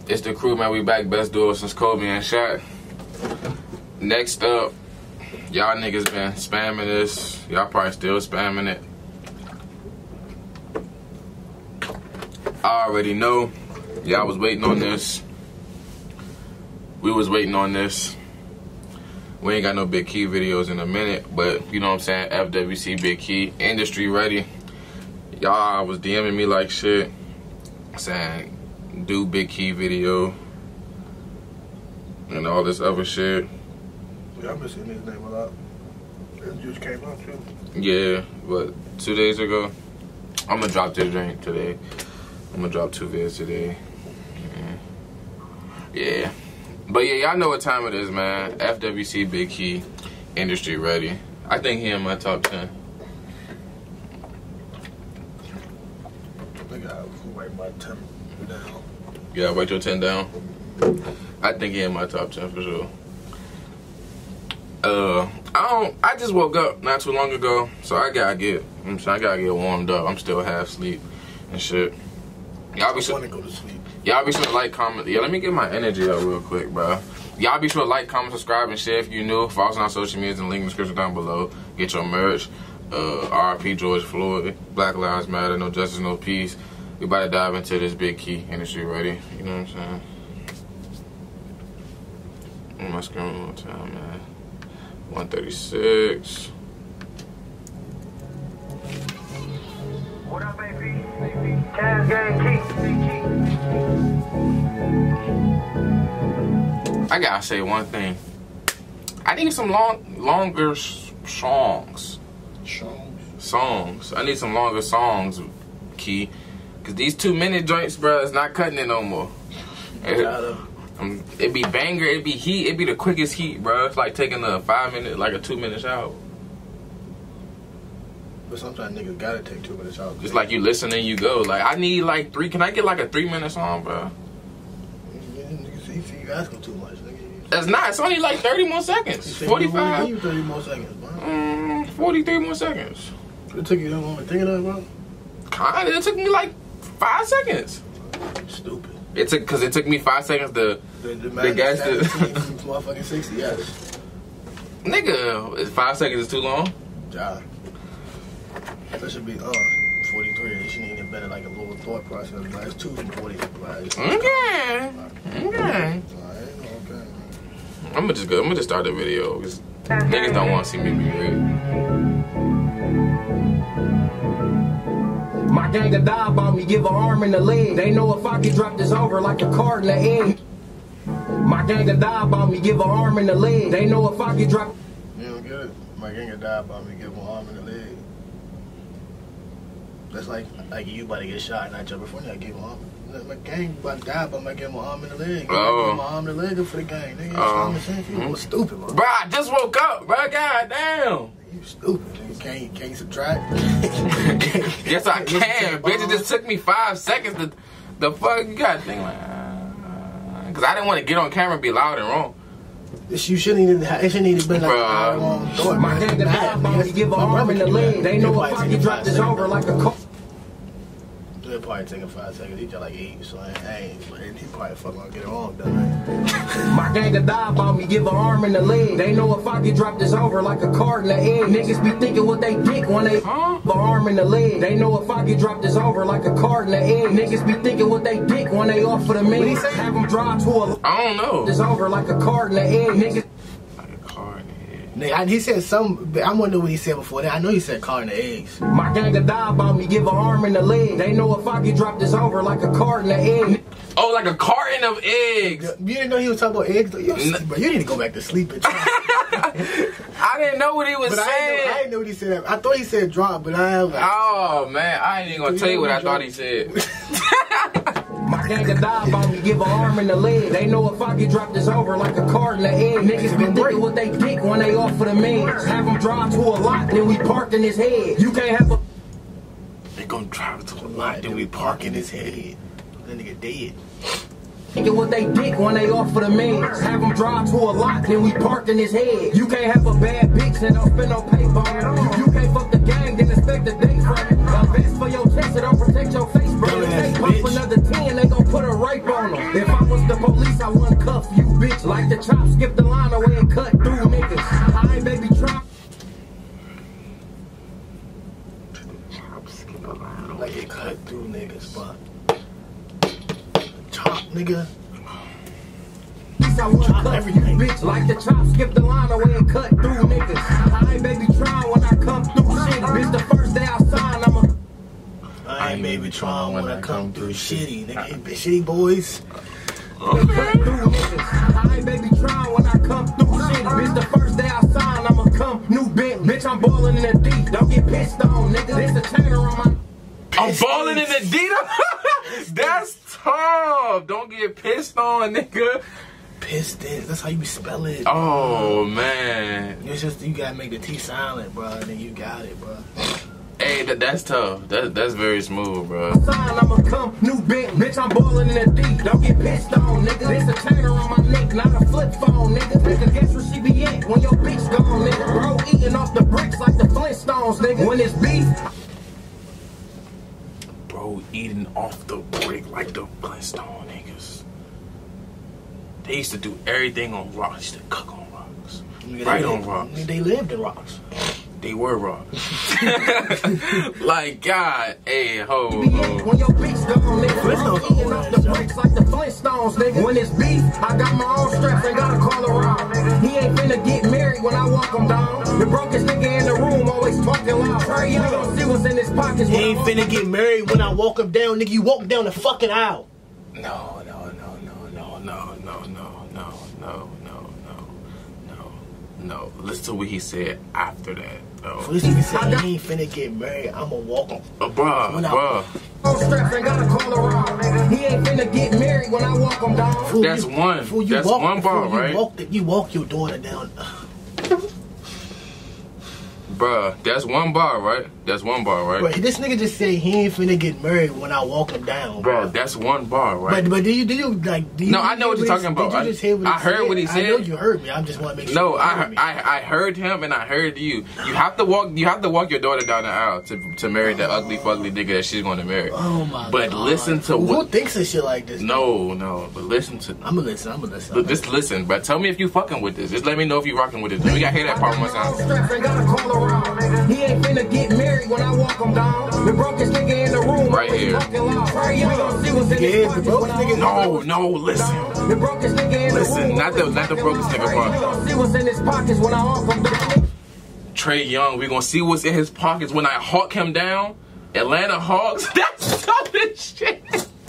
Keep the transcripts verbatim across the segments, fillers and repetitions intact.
It's the crew, man. We back. Best duo since Kobe and Shaq. Next up, y'all niggas been spamming this. Y'all probably still spamming it. I already know. Y'all was waiting on this. We was waiting on this. We ain't got no Big Key videos in a minute, but you know what I'm saying? F W C Big Key, industry ready. Y'all was DMing me like shit, saying do Big Key video and all this other shit. Yeah, I've been seeing his name a lot. It just came out too. Yeah, what, two days ago? I'm gonna drop this drink today. I'm gonna drop two vids today. Yeah. yeah. But yeah, y'all know what time it is, man. F W C Big Key, industry ready. I think he in my top ten. I gotta write my ten down. You gotta write your ten down? I think he in my top ten for sure. Uh, I don't, I just woke up not too long ago, so I gotta get, I'm saying, I gotta get warmed up. I'm still half asleep and shit. Y'all be sure to go to sleep. Y'all be sure to like, comment. Yeah, let me get my energy up real quick, bro. Y'all be sure to like, comment, subscribe, and share if you new. Follow us on our social medias and link in the description down below. Get your merch. Uh, R I P George Floyd. Black Lives Matter. No justice, no peace. We about to dive into this Big Key industry ready. You know what I'm saying? On my screen one more time, man. one thirty-six. What up, A P? Cash Gang Key. I gotta say one thing. I need some long, longer songs. Songs? Songs. I need some longer songs, Key. Cause these two minute joints, bro, is not cutting it no more. It, um, it be banger, it be heat, it be the quickest heat, bro. It's like taking a five minute, like a two minute shower. But sometimes niggas gotta take two minutes out. Just like you listen and you go. Like, I need like three, can I get like a three minute song, bro? Yeah, niggas see, see you asking too much, nigga. That's not, it's only like thirty more seconds. forty-five. You thirty more seconds, bro. Mm, forty-three more seconons. It took you that long to think of that, bro? Kinda, it took me like five seconds. Stupid. It took, cause it took me five seconds to, the, the, the guys to. Motherfucking sixty, yes. Nigga, five seconds is too long? Yeah. That should be, uh, forty-three. It shouldn't even been like a little thought process. But it's two from forty. Right? Okay. Okay. Alright, okay. I'm gonna just go, I'm gonna just start the video. Cause niggas don't want to see me be great. My gang to die about me, give an arm and a leg. They know if I get dropped this over like a card in the egg. My gang to die about me, give an arm and a leg. They know if I get dropped. You don't get it? My gang to die about me, give an arm and a leg. That's like like you about to get shot and I jump before I give an arm. My gang about to die about me giving my arm and a leg. Oh. Give my arm and a leg for the gang. Nigga, Oh. it's um, you was stupid, bro. Bro, I just woke up, bro. God damn. You stupid. You can't, can't subtract. Yes, I can. Bitch, it just took me five seconds to. The fuck? You gotta think like. Uh, Cause I didn't want to get on camera and be loud and wrong. You shouldn't even. It shouldn't even been like a long thought. My gang to die about me, give an arm and a leg. They know if I get dropped this over like a card. They'll probably take him five seconds. He just like eight, so I ain't. He probably fucking gonna get it wrong, done. My gang to die about me, give an arm and a leg. They know if I get dropped this over like a card in the egg. Niggas be thinking what they dick when they huh? An arm and a leg. They know if I get dropped this over like a card in the egg. Niggas be thinking what they dick when they off for the main. Have them drive to a. I don't know. This over like a card in the egg. Niggas. Like a card in the egg. Nigga, he said some. I wonder what he said before that. I know he said car in the eggs. My gang to die about me, give an arm and a leg. They know if I get dropped this over like a card in the egg. Oh, like a carton of eggs. You didn't know he was talking about eggs? You, bro, you need to go back to sleep and try. I didn't know what he was but saying. I didn't, know, I didn't know what he said. I thought he said drop, but I have like. Oh, man. I ain't even going to tell you what I thought he said. My gang to die about me, give an arm and a leg. They know if I get dropped this over like a card in the egg. Niggas been thinking what they dick when they off for the mans. Have them drive to a lot, then we parked in his head. You can't have a. They gonna drive to a lot, then we park in his head. That nigga dead. Thinking what they dick when they off for the mans. Have them drive to a lot, then we parked in his head. You can't have a bad bitch and don't spend no paper. You, you can't fuck the gang, then expect a date from it. A vest for your chest, it don't protect your face, bro. If they pop another ten, they gon' put a rape on them. If I was bitch. Like the chop, skip the line away and cut through niggas. I ain't baby try. Like it cut through niggas, but chop, nigga. I want to cut everything, bitch. Like the chop, skip the line away and cut through niggas. I ain't baby trying when I come through shit. Bitch, the first day I sign, I'm a. I ain't baby trying when I come through shitty, nigga. Ain't been shitty boys. Okay. I ain't baby trying when I come through shit. Bitch, the first day I sign, I'ma come new bent. Bitch, I'm balling in the deep. Don't get pissed on, nigga. There's a chainer on my. I'm balling in the deep. That's tough. Don't get pissed on, nigga. Pistons. That's how you spell it. Oh man. It's just you gotta make the T silent, bro, and then you got it, bro. Hey, that, that's tough. That, that's very smooth, bro. I'ma come new bent. Bitch, I'm balling in the deep. Don't get pissed on, nigga. There's a chainer on my neck, not a flip phone, nigga. Nigga, guess where she be at when your bitch gone, nigga. Bro, eating off the bricks like the Flintstones, nigga. When it's beef. Bro, eating off the brick like the Flintstone niggas. They used to do everything on rocks. They used to cook on rocks. Nigga, right they, on rocks. They lived in rocks. They were rocks. Like, God, hey, ho, ho. When your bitch gone, nigga. Bro, eating off the bricks like the Flintstones, nigga. When it's beef, I got my own straps and gotta call around. He ain't finna get married when I walk him down. The brokest nigga in the room always talking loud. Hurry up, don't see what's in his pockets. He ain't finna get married when I walk him down, nigga. You walk down the fucking aisle. No, no, no, no, no, no, no, no, no, no, no, no, no, no. Listen to what he said after that. Oh. So this nigga said he ain't finna get married. I'ma walk him. Uh, bruh, bruh. Straps ain't gotta call around. He ain't finna get married when I walk him down. Fool, That's you, one. Fool, you That's walk, one bar, fool, you right? Walk the, you walk your daughter down. Bruh, that's one bar, right? That's one bar, right? Bro, this nigga just said he ain't finna get married when I walk him down. Bro, that's one bar, right? But but do you do you like? Do you, No, I know what you're talking about. Did you just hear what he I heard said? what he I said. know you heard me. I just want to make sure. No, you I, heard me. I I heard him and I heard you. You have to walk. You have to walk your daughter down the aisle to to marry that ugly, fugly nigga that she's going to marry. Oh my But God. listen to Who what. thinks of shit like this? No, no. But listen to. I'ma listen. I'ma listen. But just listen. But tell me if you fucking with this. Just let me know if you rocking with this. We gotta hear that part one time. Straps ain't gotta call around. He ain't finna get married when I walk him down. The brokest nigga in the room Right always here. talking loud. Hurry up, don't see what's in his Yeah, the pockets broke when I nigga- walk No, no. Listen. The brokest nigga in the Listen, room not the- always not the talking brokest loud. nigga part. Hurry up, don't see what's in his pockets when I walk him down. Trey Young. We gonna see what's in his pockets when I hawk him down. Atlanta Hawks. That's tough as shit.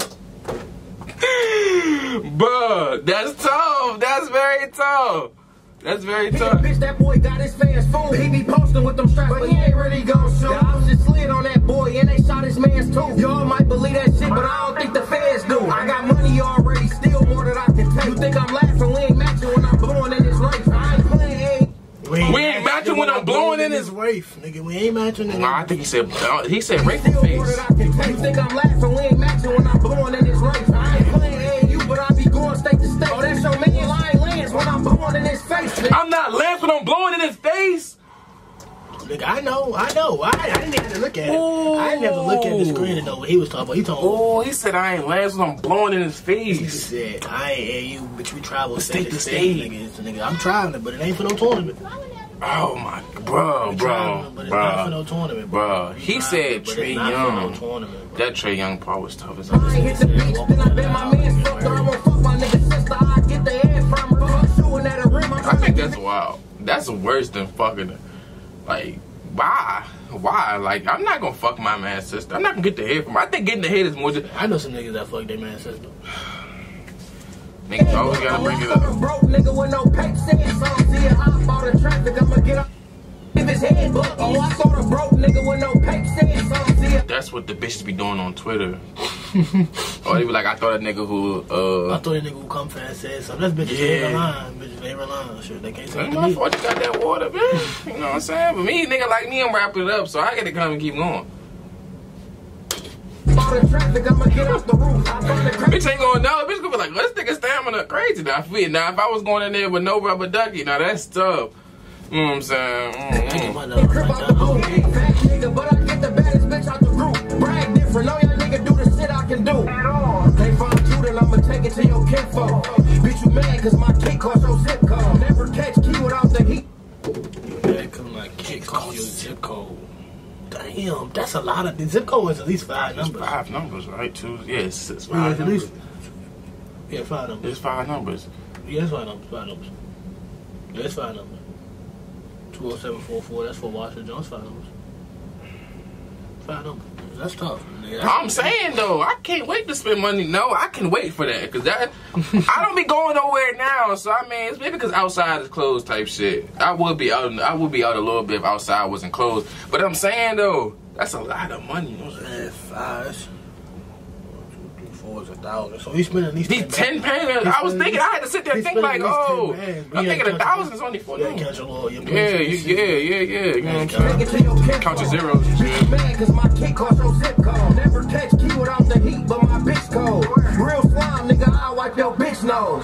Bruh, that's tough. That's very tough. That's very He a tough. bitch, that boy got his fans fooled. He be posting with them straps, but he ain't really gon' shoot. The ops just slid on that boy, and they shot his man's too. Y'all might believe that shit, but I don't think the feds do. I got money already, still more than I can take. You think I'm laughing? We ain't matching when I'm blowing in this race. I ain't playing, ain't. We ain't matching when I'm blowing in his. Rafe, nigga. We ain't matching in Nah, I think he said. Uh, he said rape in Still more face. than I can take. You think I'm laughing? We ain't matching when I'm blowing in this race. I ain't playing A A U, but I be going state to state. Oh, that's your man, Lion Lance, when I'm blowing in his face. Nigga. I'm not laughing. I'm blowing in his face. Nigga, I know, I know. I, I didn't have to look at it. I didn't have to look at the screen to know what he was talking about. He told me. Oh, he said I ain't laughing. I'm blowing in his He face. said, I ain't A U, but we travel State state to to state. state. Nigga, nigga, I'm traveling, but it ain't for no tournament. Oh my, bro, We bro, traveling, but it's not for no bro, tournament, bro. We He traveling, said but Trey it's not for no Young. tournament, bro. That Trey Young part was tough as I ain't hit the beach, then I bet my man fucked her. I won't fuck my nigga sister. I get the head from her. I'm shooting at a rim. I'm I think that's wild. That's worse than fucking. Like, why? Why? Like, I'm not gonna fuck my man's sister. I'm not gonna get the head from her. I think getting the head is more just. I know some niggas that fuck their man's sister. Niggas always gotta bring it up. Broke nigga with no pay saying something. See a hop out of traffic, I'ma get up. If his head buck, oh, I saw the broke nigga with no pay saying something. See a That's what the bitches be doing on Twitter. Or they be like, I thought a nigga who, I uh. thought that nigga who come fast said something. That's bitches Yeah. ain't relying. Bitches ain't relying. Shit, they can't say Ain't it to my me. fault you got that water, man. You know what I'm saying? But me, nigga like me, I'm wrapping it up, so I gotta come and keep going. out of traffic, I'ma get off the roof. I find the crazy. Bitch ain't gonna know. Bitch gonna be like, this nigga stamina crazy. Now, if, we, now, if I was going in there with no rubber ducky, now that's tough. You know what I'm saying? Mm-hmm. My Crip dog, out my the dog. boom, fat nigga, but I get the baddest bitch out the group. Brag different, know y'all nigga do the shit I can do. They find you, then I'ma take it to your kinfolk. Bitch, you mad cause my kick cost your zip code. Never catch key without the heat. Yeah, cause my kick cost your zip code. Damn, that's a lot of. The zip code is at least five It's numbers. five numbers, right? Two. Yeah, it's, it's Yeah, five it's at numbers. least. Yeah, five numbers. It's five numbers. Yeah, it's five numbers. Five numbers. Yeah, it's five numbers. Two oh seven four four. That's for Washington Jones. Five numbers. Five numbers. That's tough. Nigga. That's I'm saying though, I can't wait to spend money. No, I can wait for that because that I don't be going nowhere now. So I mean, it's maybe because outside is closed type shit. I would be out. I would be out a little bit if outside wasn't closed. But I'm saying though, that's a lot of money. You know what I'm saying? Man, five. One, two, three, four is a thousand. So he's spending at least These ten pounds. I was thinking I had to sit there and think like, oh, I'm thinking a thousand is only for Yeah, them. count your little. Your Yeah, you, yeah, yeah, yeah. You know what I'm saying? Take it to your kick Count your code. zeros and shit. Mad cause my kick cost your zip code. Never catch key without the heat, but my bitch cold. Real slime, nigga, I'll wipe your bitch nose.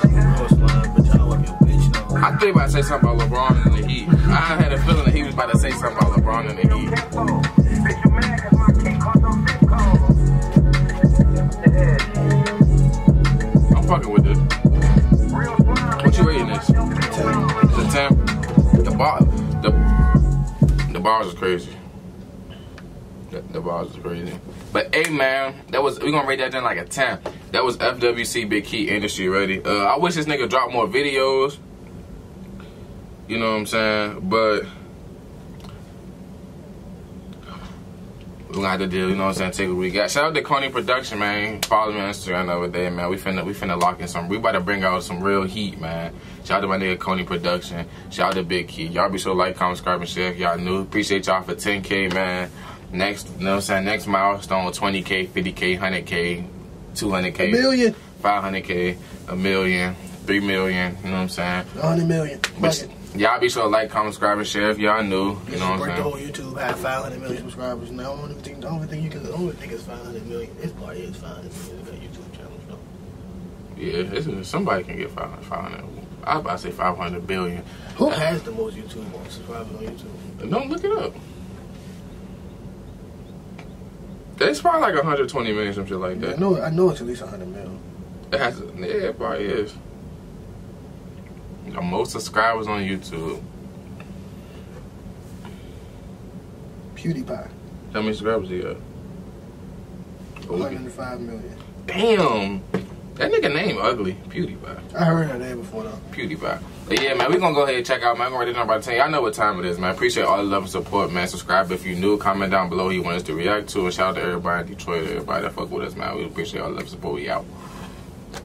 I think about to say something about LeBron in the Heat. I had a feeling that he was about to say something about LeBron in the Heat. Bitch, you mad cause my kick cost your zip code. Yeah. I'm fucking with this. Real slime. What you rating this? It's a ten. The bar, the the bars is crazy. The, the bars is crazy. But hey man, that was we gonna rate that then like a ten. That was F W C Big Key Industry Ready. Uh, I wish this nigga dropped more videos. You know what I'm saying? But we're gonna have to deal, you know what I'm saying, take what we got. Shout out to Coney Production, man. Follow me on Instagram the other day, man. We finna we finna lock in some, we about to bring out some real heat, man. Shout out to my nigga Coney Production. Shout out to Big Key. Y'all be sure to like, comment, subscribe, and share if y'all new. Appreciate y'all for ten K, man. Next, you know what I'm saying, next milestone, twenty K, fifty K, one hundred K, two hundred K. A million. five hundred K, a million, three million, you know what I'm saying? A hundred million. But y'all be sure to like, comment, subscribe, and share if y'all new. You know what I'm Break the saying? whole YouTube have five hundred million subscribers. Now I don't even think, I don't even think you can. I don't even think it's five hundred million. It's probably is five hundred million. It's got YouTube channels though. Yeah, it's, somebody can get five hundred. five hundred. I was about to say five hundred billion. Who has the most YouTube subscribers on YouTube? Don't look it up. It's probably like one hundred twenty million, some shit like I that. know. I know it's at least a hundred million. It has, yeah, it probably is. The most subscribers on YouTube. PewDiePie. How many subscribers he got? one hundred five million. Damn. That nigga name ugly. PewDiePie. I heard that name before though. PewDiePie. But yeah, man, we gonna go ahead and check out, man. I'm already know about ten. Y'all know what time it is, man. Appreciate all the love and support, man. Subscribe if you new. Comment down below who you want us to react to. And shout out to everybody in Detroit, everybody that fuck with us, man. We appreciate all the love and support. We out.